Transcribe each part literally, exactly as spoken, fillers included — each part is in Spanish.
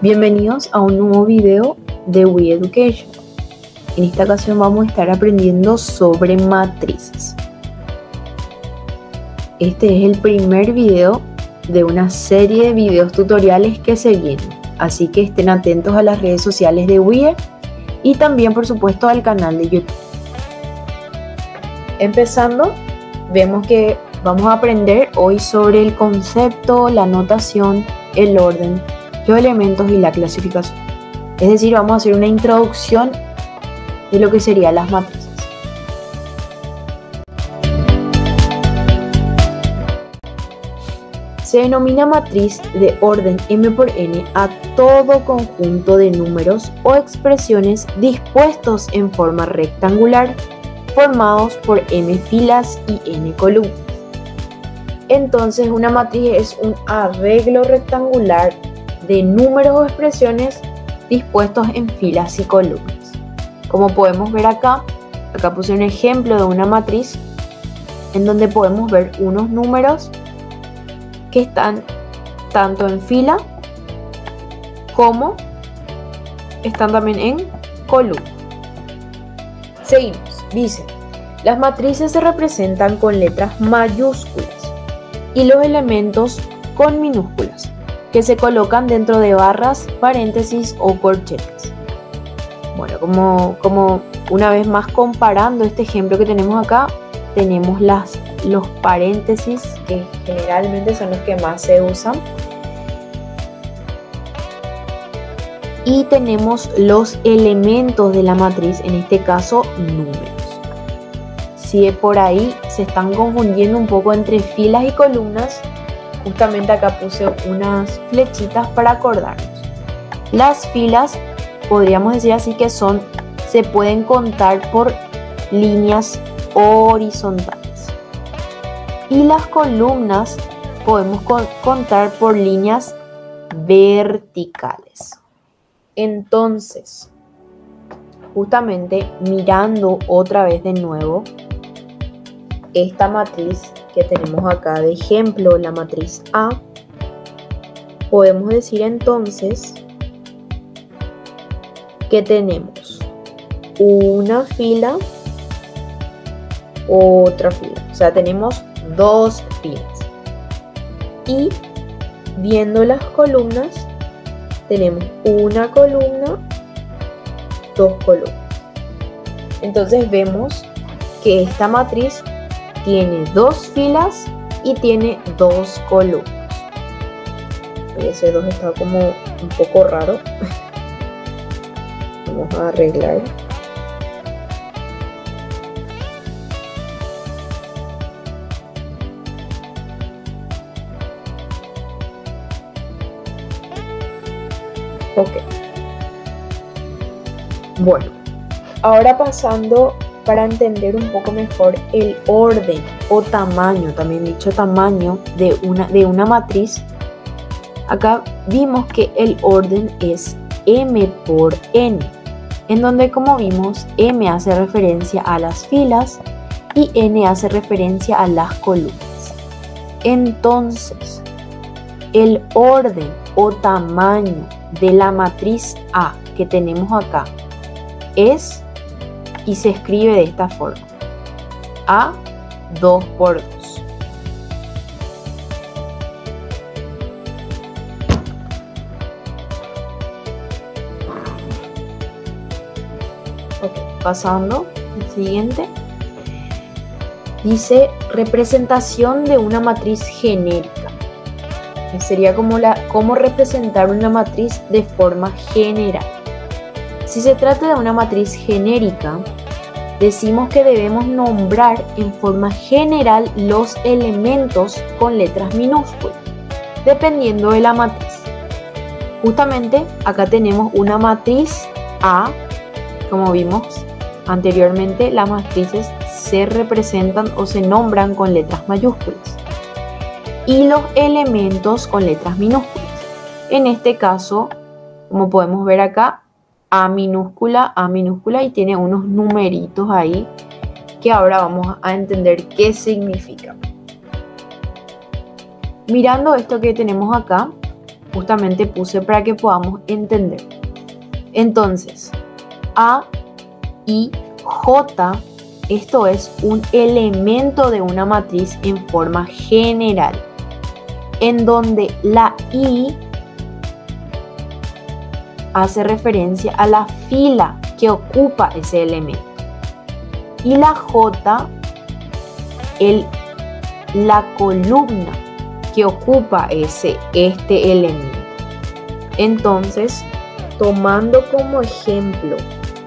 Bienvenidos a un nuevo video de We Education. En esta ocasión vamos a estar aprendiendo sobre matrices. Este es el primer video de una serie de videos tutoriales que se vienen, así que estén atentos a las redes sociales de We y también por supuesto al canal de YouTube. Empezando, vemos que vamos a aprender hoy sobre el concepto, la notación, el orden, los elementos y la clasificación. Es decir, vamos a hacer una introducción de lo que serían las matrices. Se denomina matriz de orden M por N a todo conjunto de números o expresiones dispuestos en forma rectangular, formados por M filas y N columnas. Entonces, una matriz es un arreglo rectangular de números o expresiones dispuestos en filas y columnas. Como podemos ver acá, acá puse un ejemplo de una matriz en donde podemos ver unos números que están tanto en fila como están también en columna. Seguimos, dice, las matrices se representan con letras mayúsculas y los elementos con minúsculas, que se colocan dentro de barras, paréntesis o corchetes. Bueno, como, como una vez más comparando este ejemplo que tenemos acá, tenemos las, los paréntesis, que generalmente son los que más se usan, y tenemos los elementos de la matriz, en este caso números. Si por ahí se están confundiendo un poco entre filas y columnas, justamente acá puse unas flechitas para acordarnos. Las filas, podríamos decir así, que son, se pueden contar por líneas horizontales. Y las columnas podemos contar por líneas verticales. Entonces, justamente mirando otra vez de nuevo esta matriz que tenemos acá de ejemplo, la matriz A, podemos decir entonces que tenemos una fila, otra fila, o sea, tenemos dos filas. Y viendo las columnas, tenemos una columna, dos columnas. Entonces vemos que esta matriz tiene dos filas y tiene dos columnas. Ese dos está como un poco raro. Vamos a arreglar. Ok. Bueno, ahora pasando para entender un poco mejor el orden o tamaño, también dicho tamaño de una, de una matriz. Acá vimos que el orden es M por N, en donde, como vimos, M hace referencia a las filas y N hace referencia a las columnas. Entonces, el orden o tamaño de la matriz A que tenemos acá es, y se escribe de esta forma: A dos por dos. Ok, pasando al siguiente. Dice representación de una matriz genérica. Sería como, la, como representar una matriz de forma general. Si se trata de una matriz genérica, decimos que debemos nombrar en forma general los elementos con letras minúsculas, dependiendo de la matriz. Justamente acá tenemos una matriz A. Como vimos anteriormente, las matrices se representan o se nombran con letras mayúsculas y los elementos con letras minúsculas. En este caso, como podemos ver acá, A minúscula, A minúscula, y tiene unos numeritos ahí que ahora vamos a entender qué significa. Mirando esto que tenemos acá, justamente puse para que podamos entender. Entonces, A y J, esto es un elemento de una matriz en forma general, en donde la I hace referencia a la fila que ocupa ese elemento y la J, el, la columna que ocupa ese, este elemento. Entonces, tomando como ejemplo,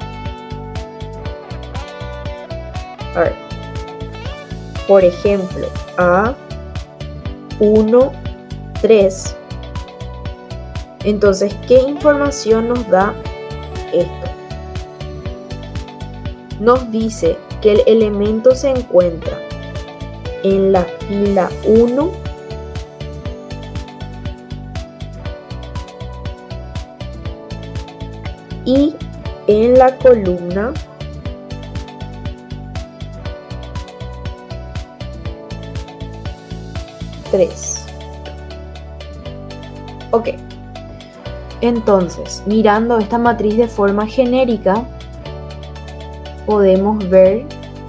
a ver, por ejemplo, A uno, tres. Entonces, ¿qué información nos da esto? Nos dice que el elemento se encuentra en la fila uno y en la columna tres. Ok. Entonces, mirando esta matriz de forma genérica, podemos ver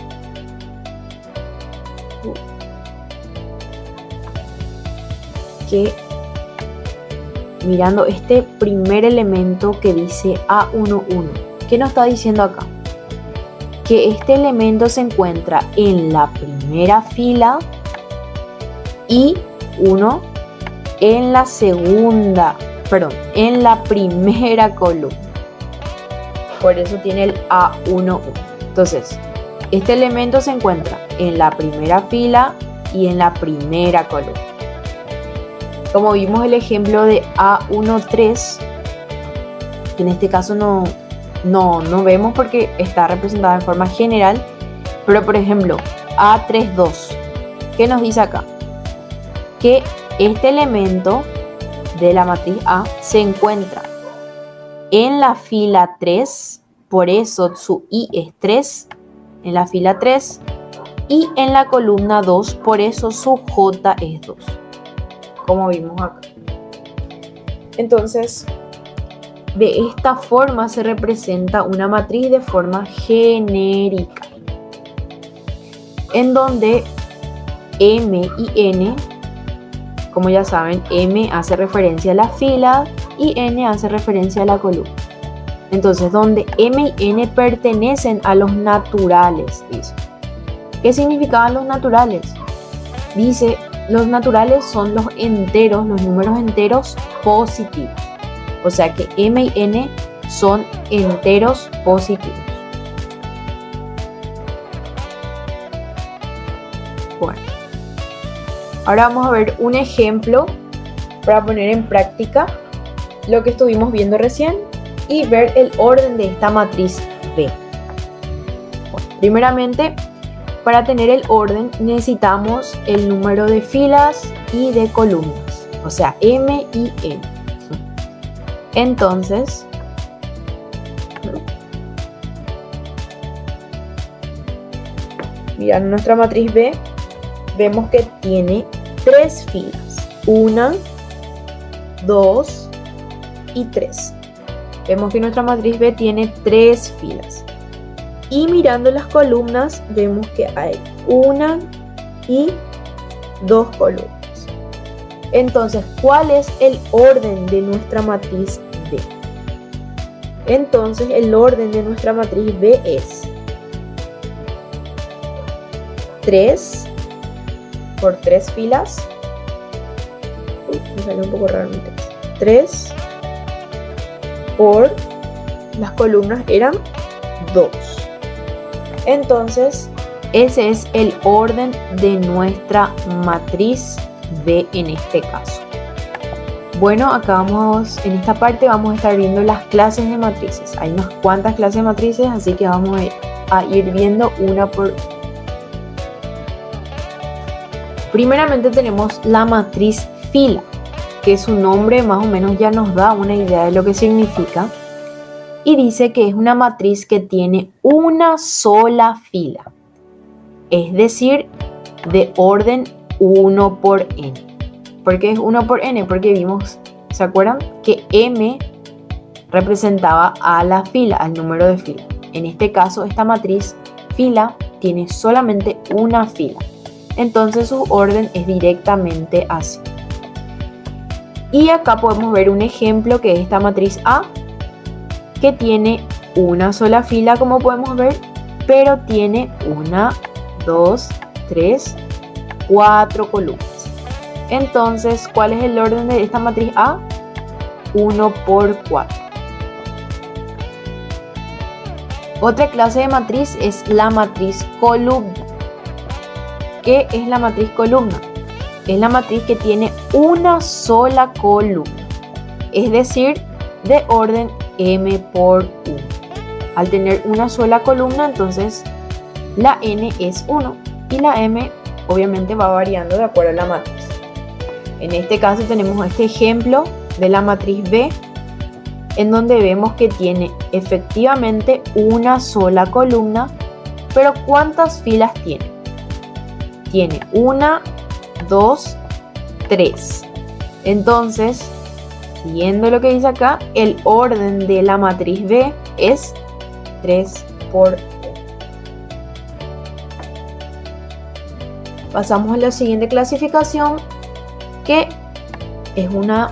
que mirando este primer elemento que dice A uno uno, ¿qué nos está diciendo acá? Que este elemento se encuentra en la primera fila y uno en la segunda, perdón, en la primera columna. Por eso tiene el A uno uno. Entonces, este elemento se encuentra en la primera fila y en la primera columna. Como vimos el ejemplo de A uno tres, que en este caso no, no, no vemos porque está representada en forma general, pero por ejemplo, A tres dos, ¿qué nos dice acá? Que este elemento de la matriz A se encuentra en la fila tres, por eso su I es tres, en la fila tres, y en la columna dos, por eso su J es dos, como vimos acá. Entonces, de esta forma se representa una matriz de forma genérica, en donde M y N, como ya saben, M hace referencia a la fila y N hace referencia a la columna. Entonces, donde M y N pertenecen a los naturales, dice. ¿Qué significaban los naturales? Dice, los naturales son los enteros, los números enteros positivos. O sea que M y N son enteros positivos. Bueno, ahora vamos a ver un ejemplo para poner en práctica lo que estuvimos viendo recién y ver el orden de esta matriz B. Bueno, primeramente, para tener el orden necesitamos el número de filas y de columnas, o sea, M y N. Entonces, mirando nuestra matriz B, vemos que tiene tres filas, una, dos y tres. Vemos que nuestra matriz B tiene tres filas. Y mirando las columnas, vemos que hay una y dos columnas. Entonces, ¿cuál es el orden de nuestra matriz B? Entonces, el orden de nuestra matriz B es tres por tres filas. Uy, me salió un poco raro mi texto. tres por las columnas eran dos. Entonces, ese es el orden de nuestra matriz B en este caso. Bueno, acá vamos, en esta parte vamos a estar viendo las clases de matrices. Hay unas cuantas clases de matrices, así que vamos a ir viendo una por una. Primeramente tenemos la matriz fila, que su nombre más o menos ya nos da una idea de lo que significa. Y dice que es una matriz que tiene una sola fila, es decir, de orden uno por n. ¿Por qué es uno por n? Porque vimos ¿Se acuerdan? Que M representaba a la fila, al número de fila. En este caso, esta matriz fila tiene solamente una fila. Entonces su orden es directamente así. Y acá podemos ver un ejemplo que es esta matriz A, que tiene una sola fila, como podemos ver, pero tiene una, dos, tres, cuatro columnas. Entonces, ¿cuál es el orden de esta matriz A? uno por cuatro. Otra clase de matriz es la matriz columna. ¿Qué es la matriz columna? Es la matriz que tiene una sola columna, es decir, de orden m por uno. Al tener una sola columna, entonces la n es uno y la m obviamente va variando de acuerdo a la matriz. En este caso tenemos este ejemplo de la matriz B, en donde vemos que tiene efectivamente una sola columna, pero ¿cuántas filas tiene? Tiene una, dos, tres. Entonces, siguiendo lo que dice acá, el orden de la matriz B es tres por uno. Pasamos a la siguiente clasificación, que es una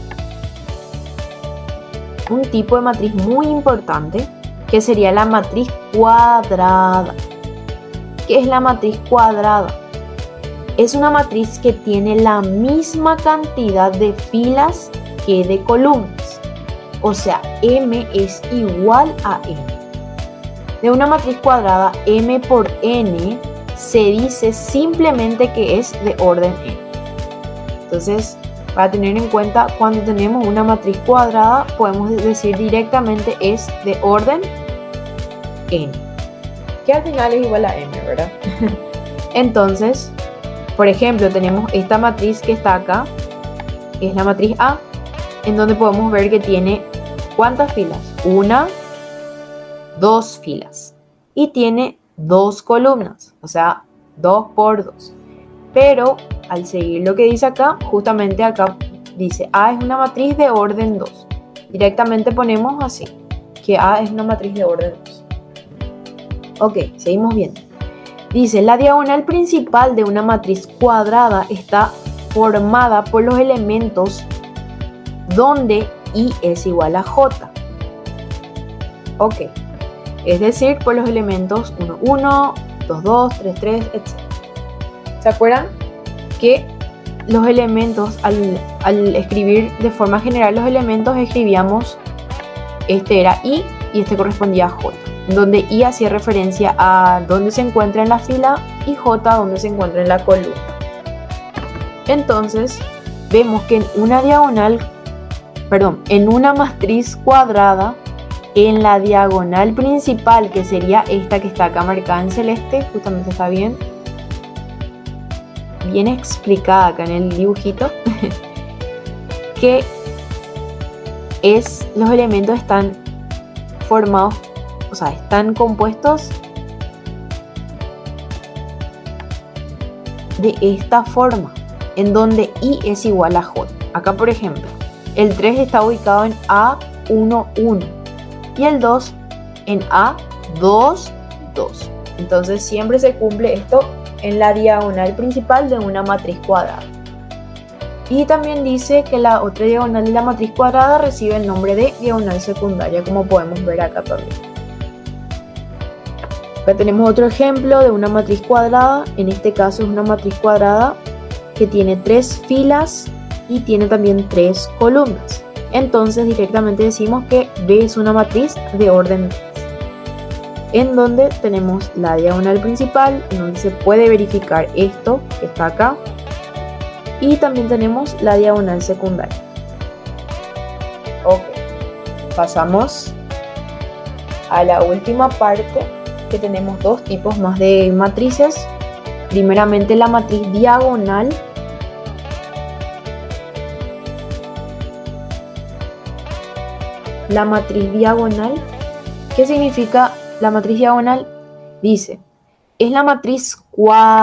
un tipo de matriz muy importante, que sería la matriz cuadrada. ¿Qué es la matriz cuadrada? Es una matriz que tiene la misma cantidad de filas que de columnas. O sea, M es igual a N. De una matriz cuadrada, M por N se dice simplemente que es de orden N. Entonces, para tener en cuenta, cuando tenemos una matriz cuadrada, podemos decir directamente es de orden N, que al final es igual a M, ¿verdad? Entonces, por ejemplo, tenemos esta matriz que está acá, que es la matriz A, en donde podemos ver que tiene ¿cuántas filas? Una, dos filas. Y tiene dos columnas, o sea, dos por dos. Pero al seguir lo que dice acá, justamente acá dice A es una matriz de orden dos. Directamente ponemos así, que A es una matriz de orden dos. Ok, seguimos viendo. Dice, la diagonal principal de una matriz cuadrada está formada por los elementos donde I es igual a J. Ok, es decir, por los elementos uno, uno, dos, dos, tres, tres, etcétera. ¿Se acuerdan? Que los elementos, al, al escribir de forma general los elementos, escribíamos, este era I y este correspondía a J, donde I hacía referencia a dónde se encuentra en la fila y J donde se encuentra en la columna. Entonces, vemos que en una diagonal, perdón, en una matriz cuadrada, en la diagonal principal, que sería esta que está acá marcada en celeste, justamente está bien, bien explicada acá en el dibujito, que es, los elementos están formados, o sea, están compuestos de esta forma, en donde I es igual a J. Acá, por ejemplo, el tres está ubicado en A uno, uno y el dos en A dos, dos. Entonces siempre se cumple esto en la diagonal principal de una matriz cuadrada. Y también dice que la otra diagonal de la matriz cuadrada recibe el nombre de diagonal secundaria, como podemos ver acá también. Acá tenemos otro ejemplo de una matriz cuadrada. En este caso es una matriz cuadrada que tiene tres filas y tiene también tres columnas. Entonces directamente decimos que B es una matriz de orden tres, en donde tenemos la diagonal principal, en donde se puede verificar esto que está acá, y también tenemos la diagonal secundaria. Ok, pasamos a la última parte, que tenemos dos tipos más de matrices. Primeramente la matriz diagonal. La matriz diagonal, ¿qué significa la matriz diagonal? Dice, es la matriz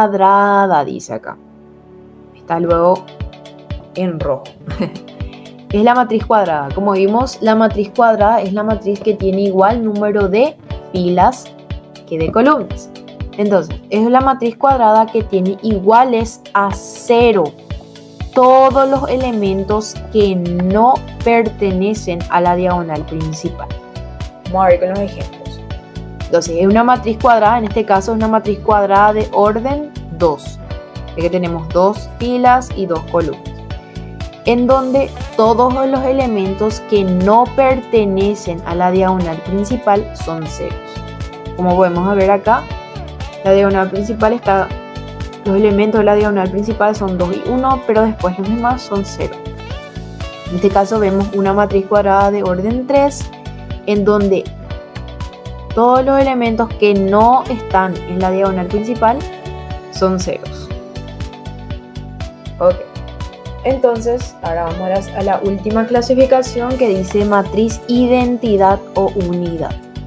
cuadrada, dice acá. Está luego en rojo. es la matriz cuadrada. Como vimos, la matriz cuadrada es la matriz que tiene igual número de filas que de columnas. Entonces, es la matriz cuadrada que tiene iguales a cero todos los elementos que no pertenecen a la diagonal principal. Vamos a ver con los ejemplos. Entonces, es una matriz cuadrada, en este caso es una matriz cuadrada de orden dos, ya que tenemos dos filas y dos columnas, en donde todos los elementos que no pertenecen a la diagonal principal son ceros. Como podemos ver acá, la diagonal principal está, los elementos de la diagonal principal son dos y uno, pero después los demás son cero. En este caso vemos una matriz cuadrada de orden tres, en donde todos los elementos que no están en la diagonal principal son ceros. Ok. Entonces, ahora vamos a la, a la última clasificación, que dice matriz identidad o unidad.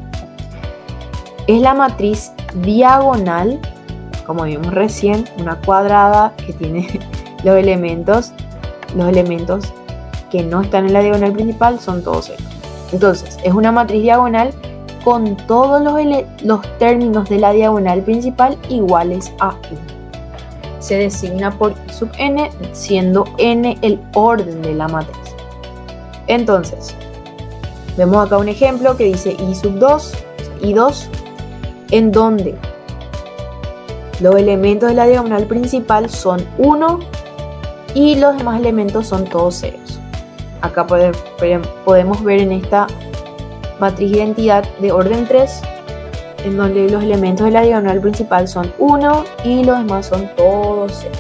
Es la matriz diagonal, como vimos recién, una cuadrada que tiene los elementos, los elementos que no están en la diagonal principal son todos ceros. Entonces, es una matriz diagonal con todos los, los términos de la diagonal principal iguales a uno. Se designa por I sub n, siendo n el orden de la matriz. Entonces, vemos acá un ejemplo que dice I sub dos, I dos, en donde los elementos de la diagonal principal son uno y los demás elementos son todos ceros. Acá podemos ver en esta matriz identidad de orden tres, en donde los elementos de la diagonal principal son uno y los demás son todos ceros.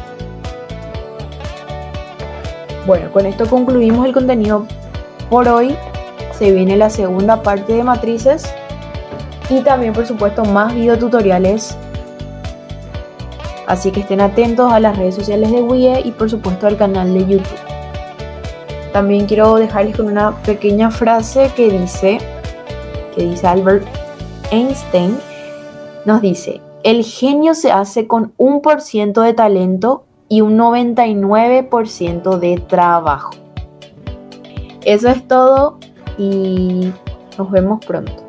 Bueno, con esto concluimos el contenido por hoy. Se viene la segunda parte de matrices y también, por supuesto, más videotutoriales. Así que estén atentos a las redes sociales de W I E y, por supuesto, al canal de YouTube. También quiero dejarles con una pequeña frase que dice, que dice Albert Einstein, nos dice: el genio se hace con un por ciento de talento y un noventa y nueve por ciento de trabajo. Eso es todo y nos vemos pronto.